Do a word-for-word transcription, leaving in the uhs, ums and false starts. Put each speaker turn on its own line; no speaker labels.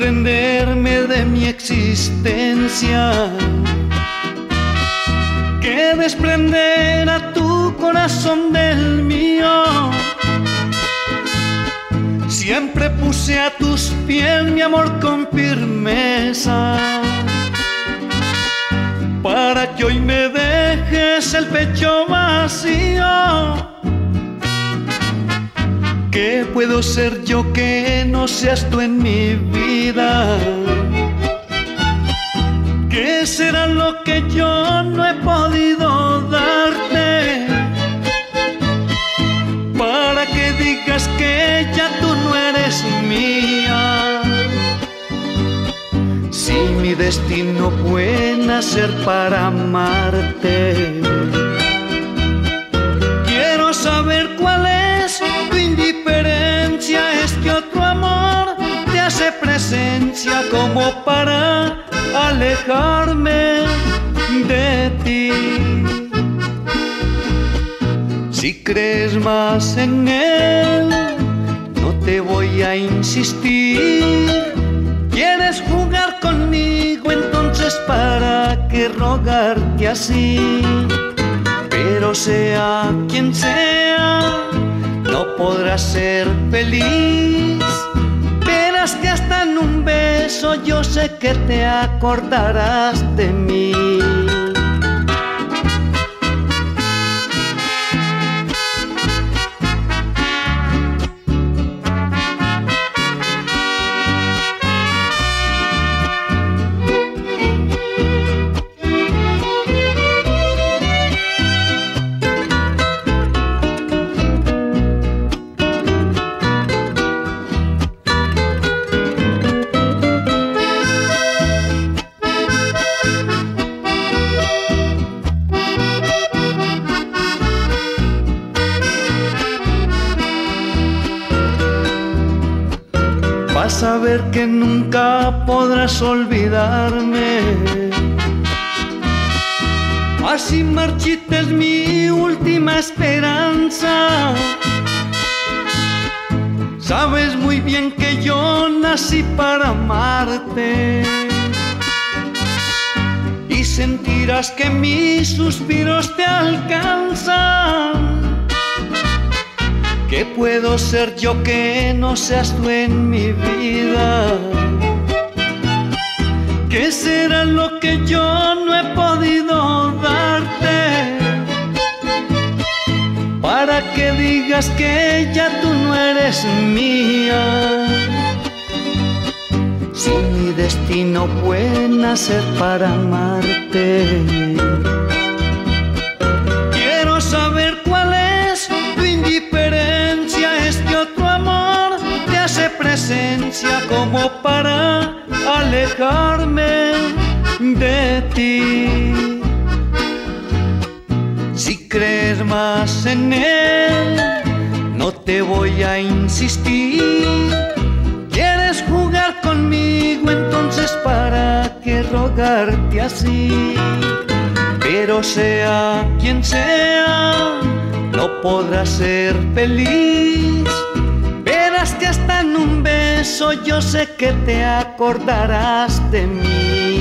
desprenderme de mi existencia, que desprender a tu corazón del mío. Siempre puse a tus pies mi amor con firmeza, para que hoy me dejes el pecho vacío. ¿Qué puedo ser yo que no seas tú en mi vida? ¿Qué será lo que yo no he podido darte? Para que digas que ya tú no eres mía. Si mi destino fue nacer para amarte, quiero saber cuál es tu indiferencia. Es que otro amor te hace presencia como para alejarme de ti. Si crees más en él, no te voy a insistir. ¿Quieres jugar conmigo? Entonces para qué rogarte así. Pero sea quien sea, no podrás ser feliz. Verás que hasta en un beso yo sé que te acordarás de mí. Vas a ver que nunca podrás olvidarme, así marchita es mi última esperanza. Sabes muy bien que yo nací para amarte, y sentirás que mis suspiros te alcanzan. ¿Qué puedo ser yo que no seas tú en mi vida? ¿Qué será lo que yo no he podido darte? Para que digas que ya tú no eres mía. Si mi destino fue nacer para amarte, quiero saber cuál es tu indiferencia. Es que otro amor te hace presencia como para alejarme de ti. Si crees más en él, no te voy a insistir. ¿Quieres jugar conmigo? Entonces para qué rogarte así. Pero sea quien sea, no podrás ser feliz. Verás que hasta en un beso yo sé que te acordarás de mí.